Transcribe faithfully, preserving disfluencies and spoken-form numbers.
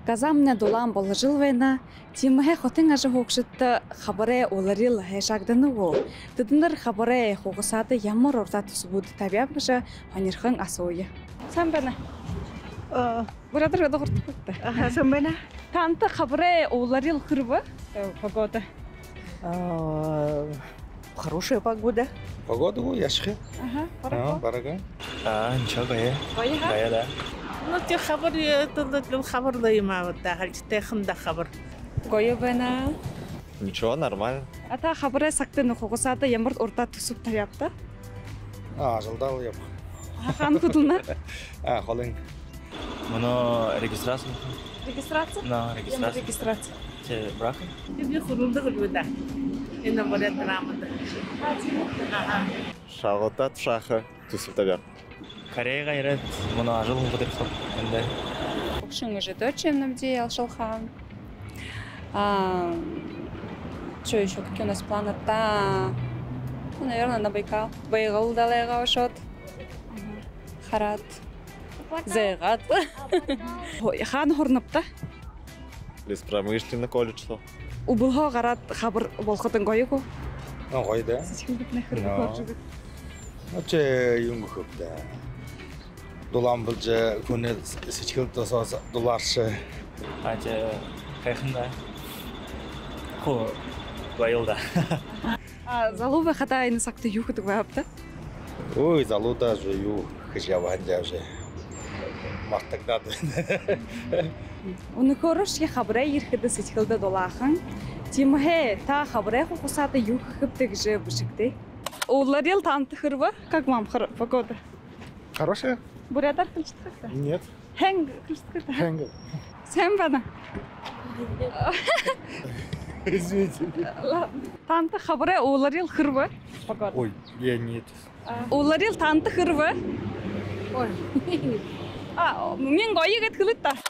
Казамне долам положилвена, тимхе хотин аже хокшитта хабаре оларил хешагдыныгу. Тыдыныр хабаре хогосаты ямар ортат субуд табябыша ханирхан асуя. Сам бана. А, Бурадыр да хортукта. ага, сам бана. Танта хабаре оларил хырба погода. А, хорошая погода. Погода го яшхи. Ага, А, парако. барага. А, ничего, гая. Гая. Гая, да. Ну, те хабар, это хабар да има, вот да, хальч техн да хабар. Гая бана. Ничего, нормально. Ата хабаре сактын хогосаты ямар ортат субуд табябта. А, жылдал яп. Хан кудулна. А, холин. Мано регистрация. Регистрация? На Ямар регистрация. регистрация. Те брака. Тебе хурулда гулда. Ина борят рамада. Ага. Шагота шаха. Тусуп табяр. Кореяга ирет. Мано ажыл мудырсып. Энде. Общем, уже дочь нам делал Шалхан. А, что еще? Какие у нас планы? Да, ну, наверное, на Байкал. Байгал далеко шот. Харат. Зегат. Хан хорнапта. Лес промышленный колледж. Убылга гарат хабар болготон гойго. Ну, гойда. Сичилдик нахер No. болжуг. Аче юнг хопта. Долам булжа күнэ сичгэл тосоос долларшы. А те хайхында. Хо байылда. А залува хата ин сакты юхдаг байапта. Ой, залуда же ю хижаванда же. Мартагдад. Уны хорош я хабрэ ирхэдэ сичгэлдэ долаахан. Тимхэ та хабрэ хусата юххэбдэг же бушигтэй. Уларил тантхырва, как мам погода. Хорошая? Бурядар хылчтыкта. Нет. Хэнг хылчтыкта. Хэнг. Сэм бана. Извините. Танта хабрэ уларил хырва. Погода. Ой, я нет. Уларил танта хырва. Ой. А, мен гойгет хылытта.